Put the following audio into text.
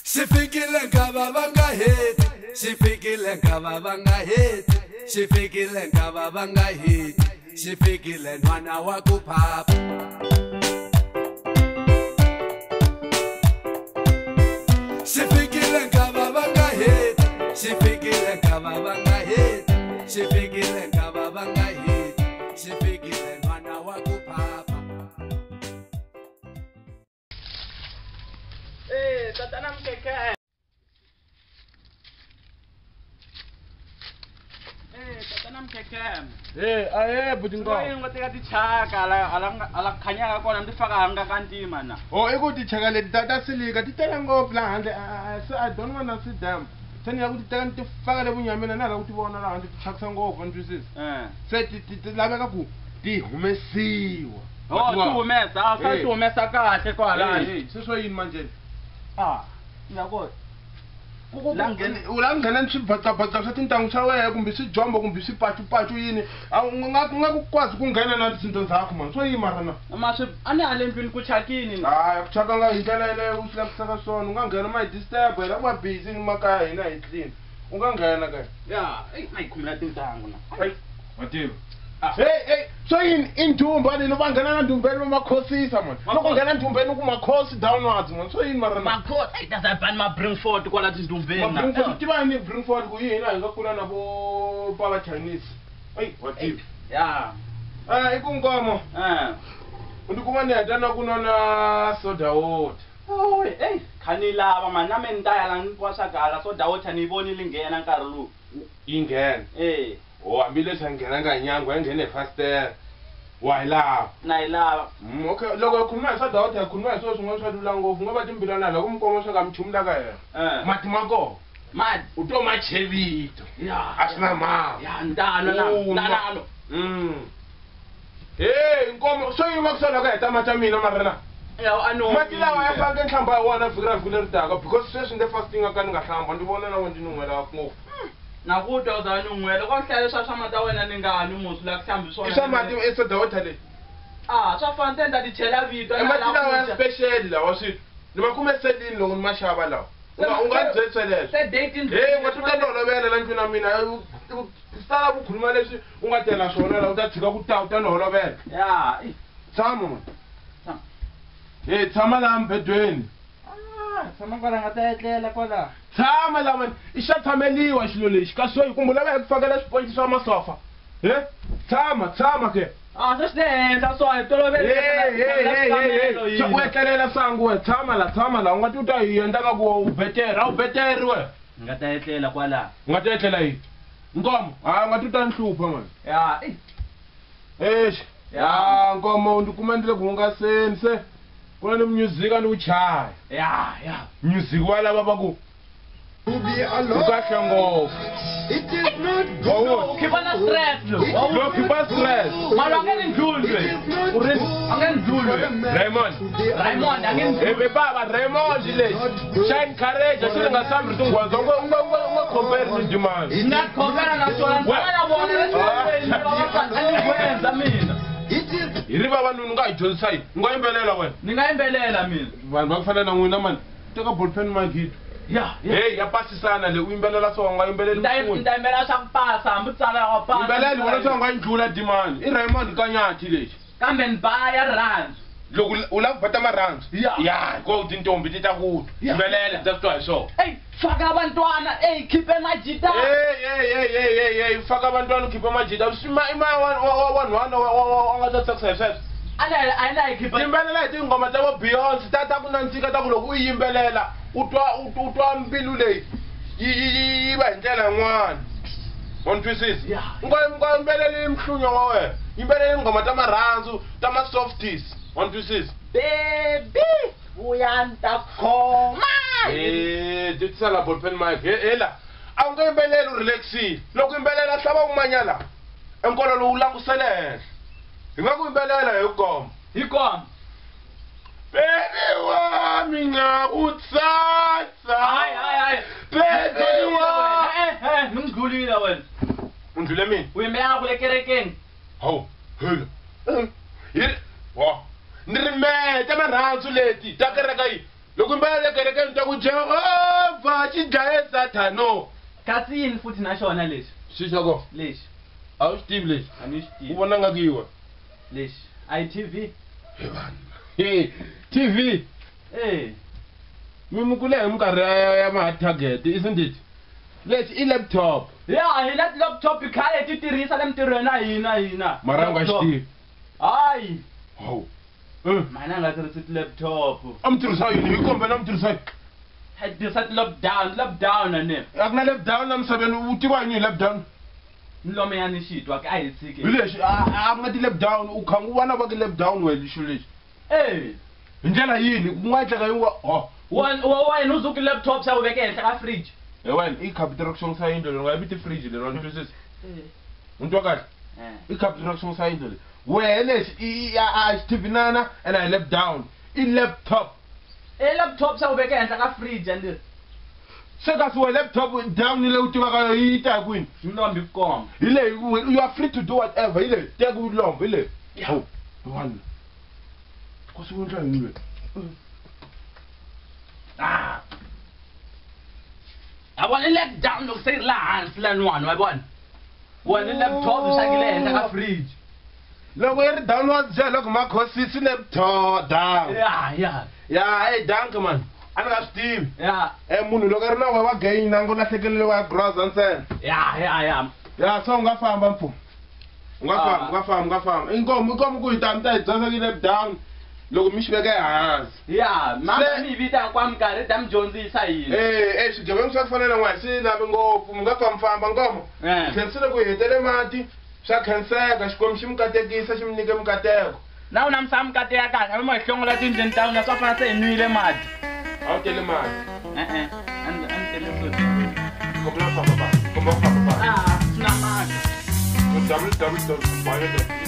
Sifikile ngaba bangaheti, sifikile ngaba bangaheti, sifikile ngaba bangaheti, sifikile ntwana wa ku phapha. Sifikile ngaba bangaheti, sifikile ngaba bangaheti, sifikile ngaba bangaheti, sifikile ntwana wa ku phapha. Tatana mkeke. Tatana mkeke. Aye budingo. Ngotika tichaka ala khanyaka kona ndifaka hanga kanti mana. Oh ikuti chaka le data silika titela ngopfu la handle. So I don't want to sit down. Tani yakuti teka ntifaka le bunyamena na la kuti vona la handle tichakisa ngopfu ntwisisa. Se ti laveka ku ti humesiwa. Oh ti humesa, sa ti humesa kahle kwala. Seswo yini manje? Ngiyakho. Ulangena nswibhatsa swa tintangu swa wena kumbe swijombo kumbe swipacu yini ngakukwazi kungena na tizinto zakho mani swo yima rana ani alendlwini ku chakini ku chaka nga hi ndlela yeleyo u swi lavisaka swona u nga nghena ma hi disturb hina ku va busy ni makaya hina hi clean u nga nghena kaya ma hi khomela tintangu na mativa so in nthumba leni va nghena na ntumbeni va makhosisa mani loko nghena ntumbeni ku makhosi downwards mani swo yini marana makhosi tasabani ma Bringford kwala tintumbeni na tiva ni Bringford ku yini hi nga kula na vo pava Chinese wativa i ku nkomo ndi kuma ni heta na ku nona soda water khani lava mani na me ni ta ya la ni twa swakala soda water ni yi vonile nghena nkarhi lowu yi nghena hambileswi a nghenanga hi nyangwa ya nghene hi fasitere wa hi lava na hi lava okay loko hi khuluma hi soda water hi khuluma hi swilo swin'wana swa lula ngopfu nga va timbilana loko mi koma swa ka michumu la ka yena mati ma kona mati u to ma chevito a swi na mati ntanalo nkomo swo yima ku sola ka heta mati ya mina marena mati lawa ya faneke ni hlamba hi wona vhiki ra vhiki leri taka because sweswi ni le fasting aka ni nga hlamba ni vona na wena ni n'wela ngopfu na ku twa za ni n'wela loko hlaya leswa swa mati ya wena ni nga ni musi la ku hlambi swona swa mati soda water leyi swa fana tenda ti chela vito mati lawa ya special lawa swilo ni ma kume selini loko ni ma xava lawa u nga byetseleswo nga ti ta ni holovela la ndlwini ya mina sala ku khuluma leswi u nga tela swona laha u ta tshika ku ta u ta ni holovela tshama mani tshama laha mbedweni tshama kwala nga ta etlela kwala tshama laha mani i xa tshameliwa xilo lexi ka swo kumbe u lava hi ku fakela swiponci swa masofa tshama ke se swi endla so hi tolovele u etlelela sangu we tshama la u nga ti u ta hi endla nga ku u betera a wu beteri we ni nga ta etlela kwala u nga ta etlela yini nkomo u nga ti u ta ni hlupha mani nkomo ndi kuma ndzi le ku hungaseni se ku na ni music a ni wu chaya music wa lava va ku u kahle ngopfu khipha na stress lo khipha stress mara a nge ni ndlulwe a nge ni ndlulwe Raymond a nge ni ndlulwe baba Raymond lexi xa encourage swi li nga sambi tinghwaza u nga compare ni dimani nga khomela na swona ntsana na vona leswi mina hi ri vavanuna u nga hi dyondzisa yini u nga yimbelela wena ni nga yimbelela mina vanhu va ku fana na n'wina mani teka ballpen magito ya pasisana leyi u yimbelela swo nga yimbeleli nda yimbelela swa ku pasa hambi tsala wa pasa yimbeleli vona swo nga yi ndlula dimani i Raymond Kanyati lexi kambe ni baya rhandzu loko u lava ku bata marhandzu ko tintombi ti ta ku yimbelela ti ta swi twa hi swona faka abantwana khiphe majita faka abantwana ukhiphe majita wanhwana wa nga ta tsakisa hi sweswo a na yi khipha yimbelela hi tinghoma ta vo Beyonce ta ku nandzika ta ku loko u yimbelela u twa mbilu leyi yi va hi ndlela yin'wana wa ni twisisa u nga yimbeleli mhlunyo wa wena yimbeleli nghoma ta marhandzu ta ma-softies wa ni twisisa baby vuya ni ta khoma ti tisala ballpen mic hela a wu nga yimbeleli u relaxile loko yimbelela hlava wun'wanya laha enkolo lowu langusele henhla hi nga ku yimbelela hi koma baby wami ngakutsatsa baby wami ni ngidlulile wena undlule mina uyimbelela kule kerekeni hawu hela ni ri meta marhandzu leti ta kereka yi loko mbaya le kerekeni ta ku Jehova xi dlaye Satano kasi yini futhi na xona lexi xixoko lexi a wu xi tivi lexi a ni xi u tivi vona nga ku yiwa lexi ITV TV mi kule hi minkarhi ya ma-target isn't it lexi i laptop ya hi na laptop khale ti tirhisa le mintirhweni hina mara u nga xi tivi hayi hawu mana nga tirhisi laptop a mi tirhisa yini hi kombela mi tirhisa yini hi tirhisa lockdown ane a ku na lapdown la misaveni u tiva yini hi lapdown nilome ya ni xitwa a hi tshiki hi lexi a ku nga ti-lapdown u khangi u vona va ki lapdown we lexo lexi hi ndlela yini ku nga tleka yin'we wena uzuki laptop xa u veke henhla ka fridge wena i capital sa yindlo leri nga yi viti fridge leri wa ni twisisa ni twa kahle i capital sa yindlo leri wehe lexi a xi tivinana and a hi lapdown i laptop laptop xa u veke henhla ka fridge ande se kasi we laptop down ni leyi u tivaka yi ta hi kwini ni lombi ku komba hi leyi you are free to do whatever hi leyi teka u lomba hi leyi wanna ku swi endla yini lweyi yabona i-lockdown loko se ri laha hansi laniwani wa vona wona i-laptop xakile henhla ka fridge loko yi ri down wa byela loko makhosisi laptop down ya hey dank man a ni nga swi tivi munhu loko a ri na wa gain nango lahlekelele wa groza ntsena ya so u nga famba mpfumo u nga famba inkomo ku hi ta hi dyondza ki lapdown loko mi xi veka ehansi mama mi vita kwa minkarhi ta mi dyondzisa yini swigevenga swa ku fana na n'wana swi lavi ngopfu mi nga fambafamba ngomo tlhelisile ku hi hetele mati swa khenseka xikwembu xi mi katekisa xi mi nyike mikateko na u na misava mi kateka kahle a mi ma hi hlongola tindleni ta wena swa fana se hi nwile mati a wu tele mati a ni tele futhi kombela famba swi na mati double